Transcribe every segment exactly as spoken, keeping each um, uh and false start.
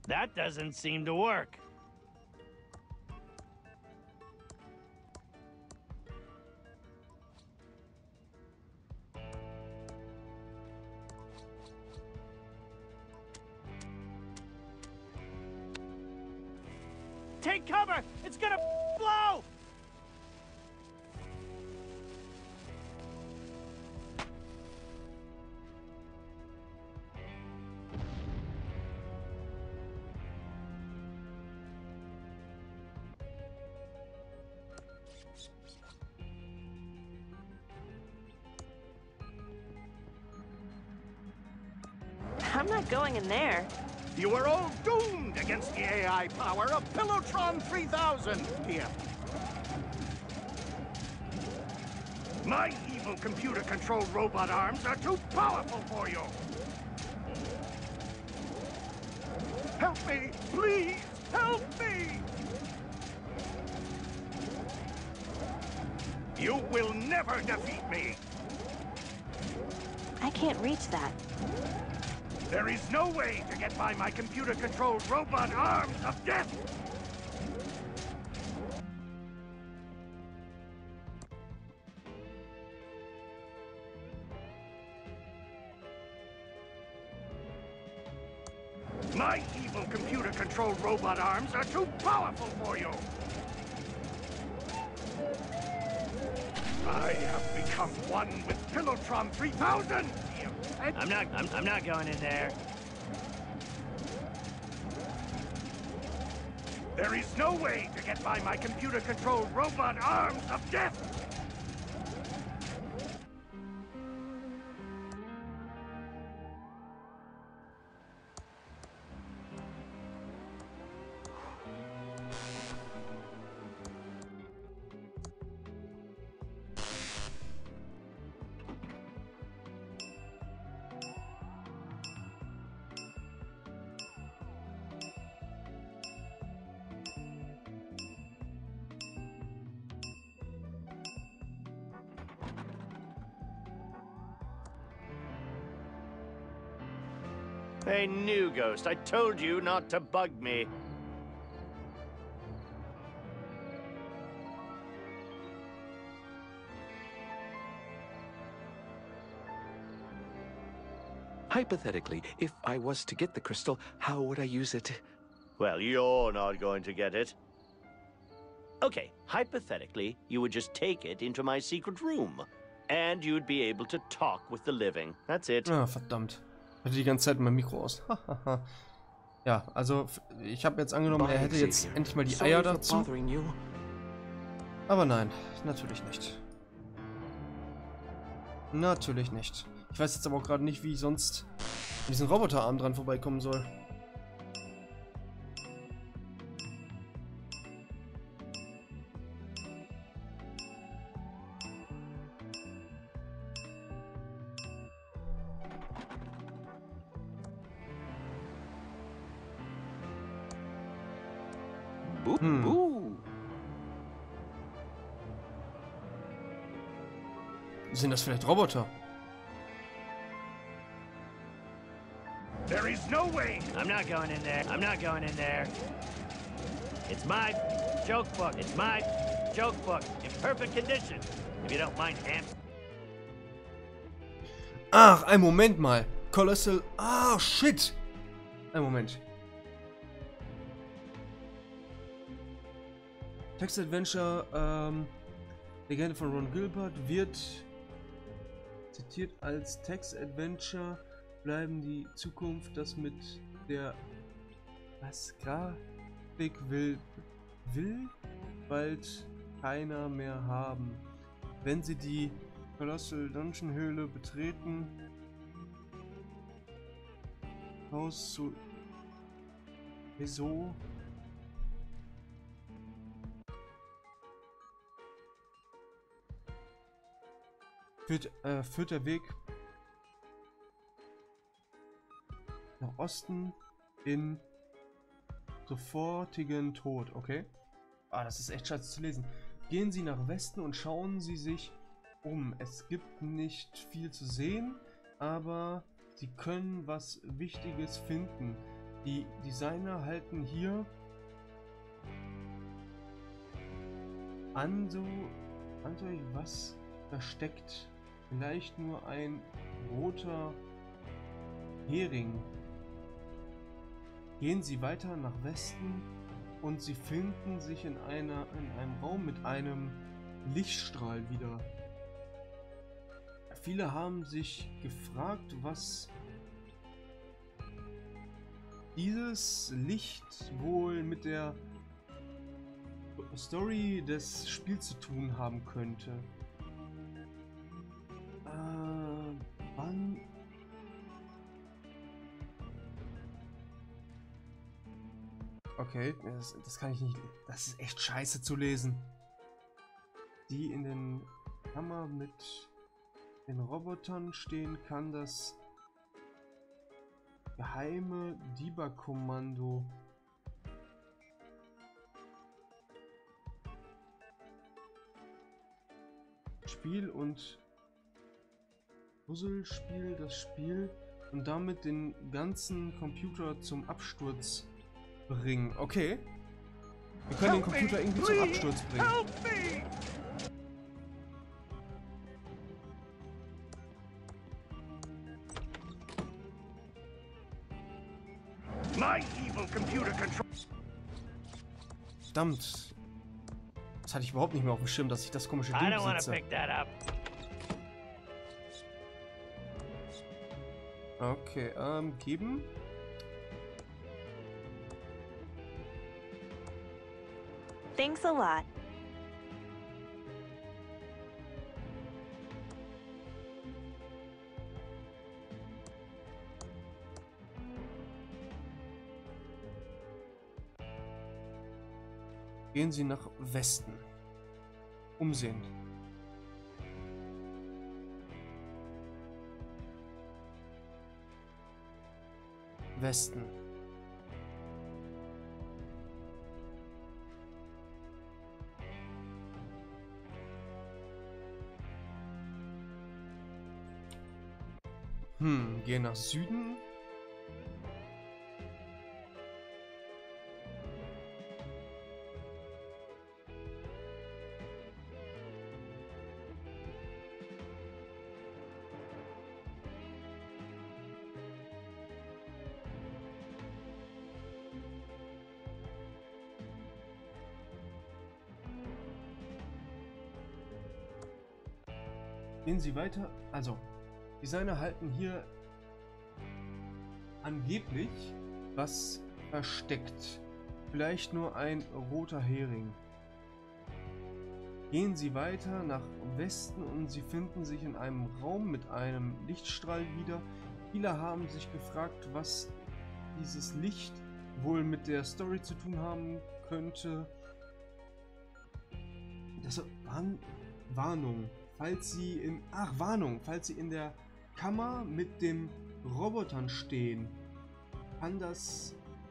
That doesn't seem to work. Take cover! It's gonna blow! I'm not going in there. You are all doomed against the A I power of Pillowtron three thousand, here. My evil computer-controlled robot arms are too powerful for you. Help me, please, help me! You will never defeat me. I can't reach that. There is no way to get by my computer-controlled robot arms of death! My evil computer-controlled robot arms are too powerful for you! I have become one with Pillowtron three thousand! I'm not, I'm, I'm not going in there. There is no way to get by my computer-controlled robot arms of death! Hey, new ghost, I told you not to bug me. Hypothetically, if I was to get the crystal, how would I use it? Well, you're not going to get it. Okay, hypothetically, you would just take it into my secret room. And you'd be able to talk with the living. That's it. Ah, verdammt. Ich hatte die ganze Zeit mein Mikro aus. Ja, also ich habe jetzt angenommen, er hätte jetzt endlich mal die Eier dazu. Aber nein, natürlich nicht. Natürlich nicht. Ich weiß jetzt aber auch gerade nicht, wie ich sonst an diesen Roboterarm dran vorbeikommen soll. Hm. Sind das vielleicht Roboter? There is no way. I'm not going in there. I'm not going in there. It's my joke book. It's my joke book. In perfect condition. If you don't mind, Ham. Ach, ein Moment mal. Colossal. Ah, shit. Ein Moment. Text Adventure, ähm, Legende von Ron Gilbert wird zitiert als Text Adventure, bleiben die Zukunft, das mit der was Grafik will, will bald keiner mehr haben. Wenn sie die Colossal Dungeon Höhle betreten, Haus zu wieso? Führt, äh, führt der Weg nach Osten in sofortigen Tod, okay? Ah, das ist echt scheiße zu lesen. Gehen Sie nach Westen und schauen Sie sich um. Es gibt nicht viel zu sehen, aber Sie können was Wichtiges finden. Die Designer halten hier an so, an so was versteckt. Vielleicht nur ein roter Hering. Gehen Sie weiter nach Westen und Sie finden sich in einer in einem Raum mit einem Lichtstrahl wieder. Viele haben sich gefragt, was dieses Licht wohl mit der Story des Spiels zu tun haben könnte. Äh, wann? Okay, das, das kann ich nicht. Das ist echt scheiße zu lesen. Die in den Kammer mit den Robotern stehen, kann das geheime Debug-Kommando Spiel und Puzzlespiel das Spiel und damit den ganzen Computer zum Absturz bringen. Okay. Wir können den Computer irgendwie zum Absturz bringen. My evil computer control. Verdammt. Das hatte ich überhaupt nicht mehr auf dem Schirm, dass ich das komische I Ding don't want to besitze. pick that up. Okay, ähm, geben. Thanks a lot. Gehen Sie nach Westen. Umsehen. Westen. Hm, gehen nach Süden. Gehen Sie weiter. Also, Designer halten hier angeblich was versteckt. Vielleicht nur ein roter Hering. Gehen Sie weiter nach Westen und Sie finden sich in einem Raum mit einem Lichtstrahl wieder. Viele haben sich gefragt, was dieses Licht wohl mit der Story zu tun haben könnte. Das war Warnung. Falls Sie in... Ach, Warnung! Falls Sie in der Kammer mit den Robotern stehen, kann das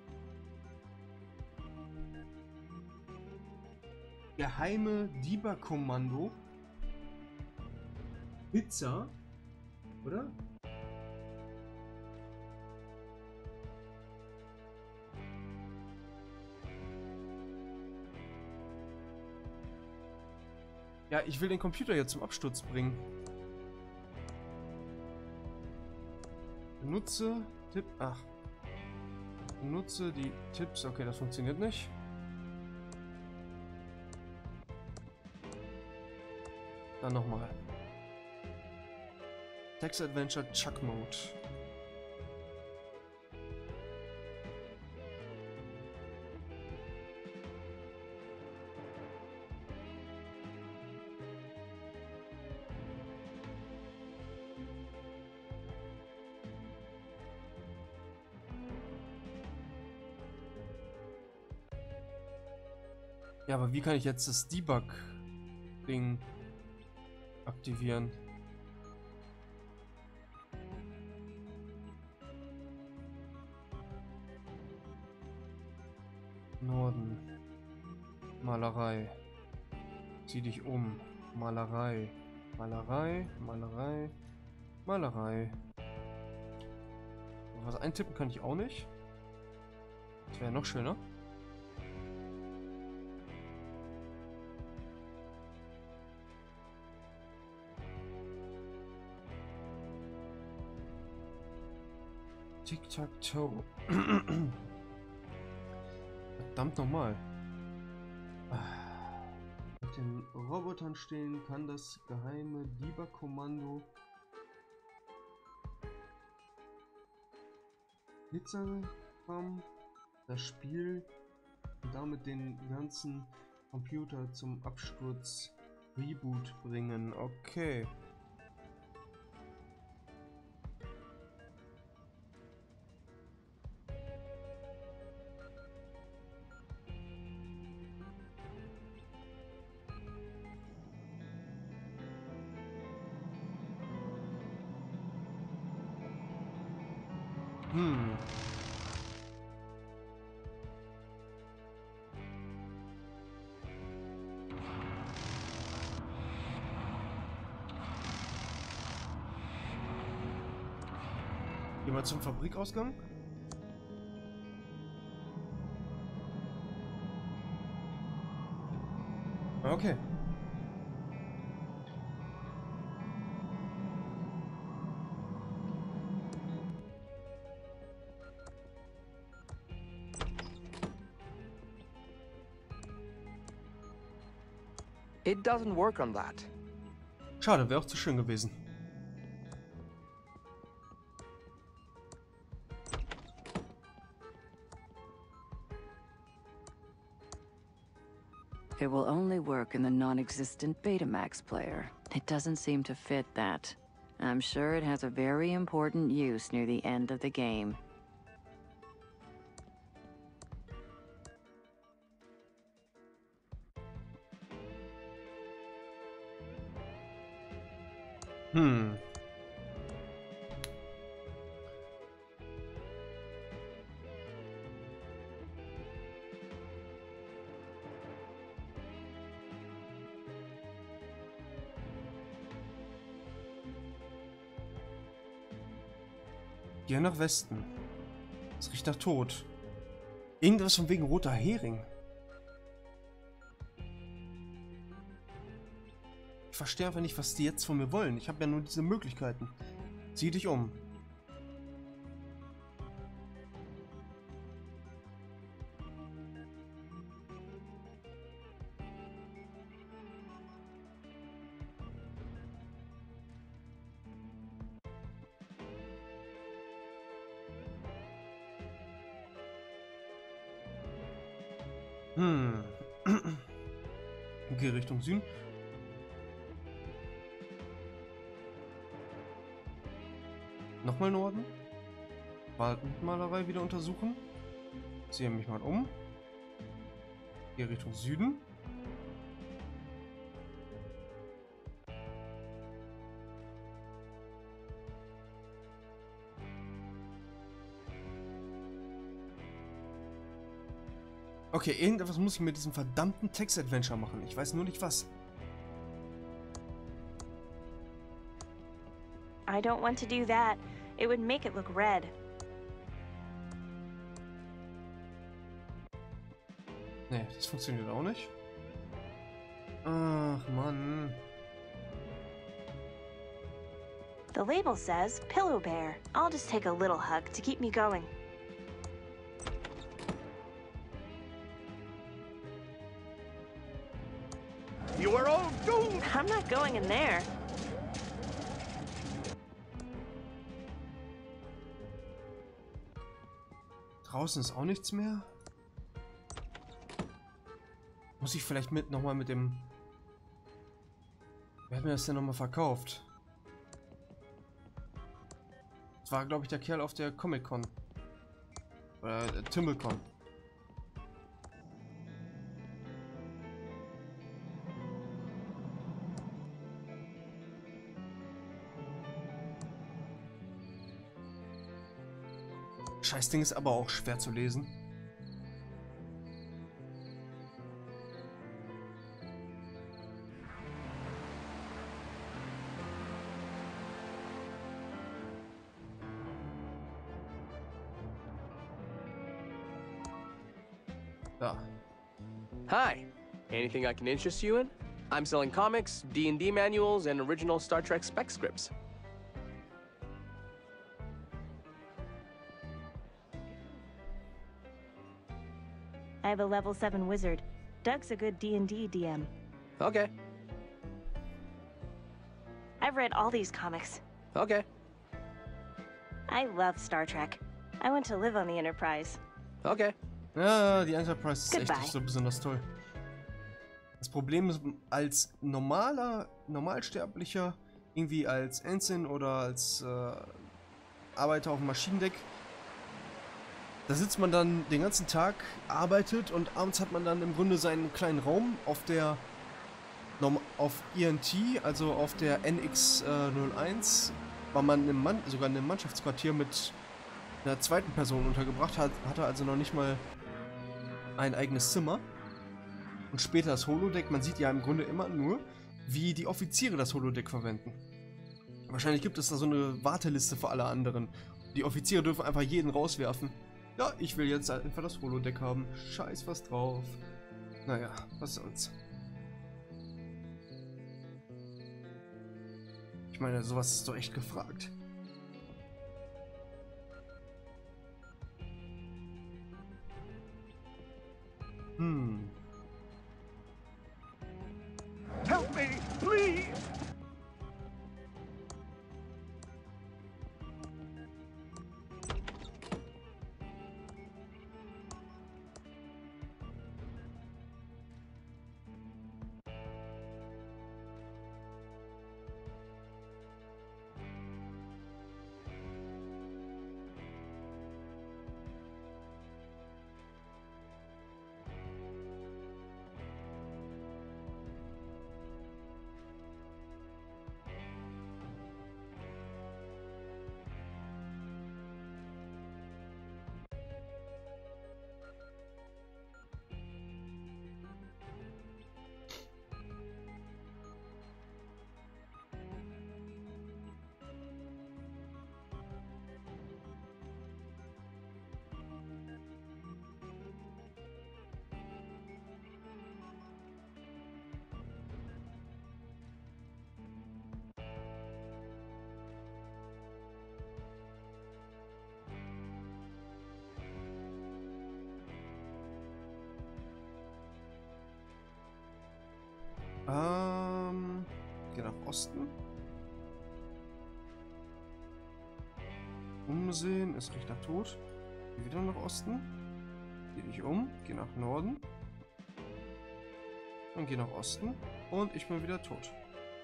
geheime Debug-Kommando Pizza, oder? Ja, ich will den Computer jetzt zum Absturz bringen. Benutze Tipp. Ach. Benutze die Tipps. Okay, das funktioniert nicht. Dann nochmal. Text Adventure Chuck Mode. Ja, aber wie kann ich jetzt das Debug-Ding aktivieren? Norden. Malerei. Zieh dich um. Malerei. Malerei. Malerei. Malerei. Was eintippen kann ich auch nicht. Das wäre noch schöner. Tic-Tac-Toe. Verdammt nochmal. Mit den Robotern stehen kann das geheime Debug-Kommando Pizza-Programm das Spiel und damit den ganzen Computer zum Absturz Reboot bringen. Okay. Hm. Gehen wir zum Fabrikausgang. Okay. It doesn't work on that. Schade, wäre auch zu schön gewesen. It will only work in the non-existent Betamax player. It doesn't seem to fit that. I'm sure it has a very important use near the end of the game. Hm. Geh nach Westen. Es riecht nach Tod. Irgendwas von wegen roter Hering. Ich verstehe einfach nicht, was die jetzt von mir wollen. Ich habe ja nur diese Möglichkeiten. Zieh dich um. Hm. Geh Richtung Süden. Nochmal Norden. Waldmalerei wieder untersuchen. Ziehe mich mal um. Geh Richtung Süden. Okay, irgendetwas muss ich mit diesem verdammten Text-Adventure machen. Ich weiß nur nicht was. I don't want to do that. It would make it look red. Nee, das funktioniert auch nicht. Ach, Mann. The label says Pillow Bear. I'll just take a little hug to keep me going. You are all doomed! I'm not going in there. Draußen ist auch nichts mehr. Muss ich vielleicht mit nochmal mit dem... Wer hat mir das denn nochmal verkauft? Das war, glaube ich, der Kerl auf der Comic-Con. Oder äh, Timmelcon. Scheißding ist aber auch schwer zu lesen. Da. Hi. Anything I can interest you in? I'm selling comics, D and D manuals, and original Star Trek spec scripts. I have a level seven wizard. Doug's a good D and D D M. Okay. I've read all these comics. Okay. I love Star Trek. I want to live on the Enterprise. Okay. Ja, die Enterprise ist echt Goodbye. nicht so besonders toll. Das Problem ist, als normaler, Normalsterblicher, irgendwie als Ensign oder als äh, Arbeiter auf dem Maschinendeck, da sitzt man dann den ganzen Tag, arbeitet und abends hat man dann im Grunde seinen kleinen Raum auf der auf I N T, also auf der N X null eins, war man im Mann, sogar in einem Mannschaftsquartier mit einer zweiten Person untergebracht, hat, hatte also noch nicht mal ein eigenes Zimmer. Und später das Holodeck, man sieht ja im Grunde immer nur, wie die Offiziere das Holodeck verwenden. Wahrscheinlich gibt es da so eine Warteliste für alle anderen. Die Offiziere dürfen einfach jeden rauswerfen. Ja, ich will jetzt einfach das Holodeck haben. Scheiß was drauf. Naja, was soll's. Ich meine, sowas ist doch echt gefragt. Hm. Help me, please! Ähm, geh nach Osten. Umsehen, es riecht nach Tod. Geh wieder nach Osten. Geh dich um, geh nach Norden. Und geh nach Osten. Und ich bin wieder tot.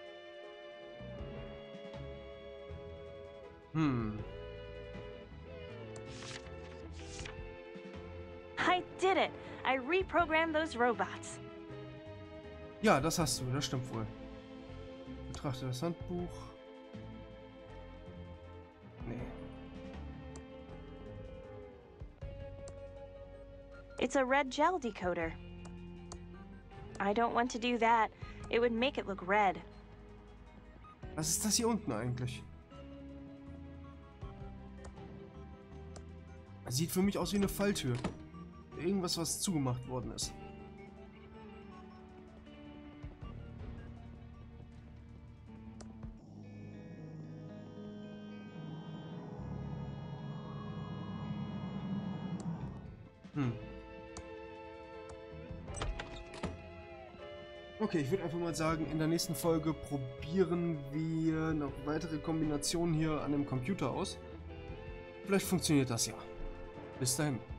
Hm. I did it! I reprogrammed those robots. Ja, das hast du, das stimmt wohl. Betrachte das Handbuch. Nee. It's a red gel decoder. I don't want to do that. It would make it look red. Was ist das hier unten eigentlich? Das sieht für mich aus wie eine Falltür. Irgendwas, was zugemacht worden ist. Hm. Okay, ich würde einfach mal sagen, in der nächsten Folge probieren wir noch weitere Kombinationen hier an dem Computer aus. Vielleicht funktioniert das ja. Bis dahin.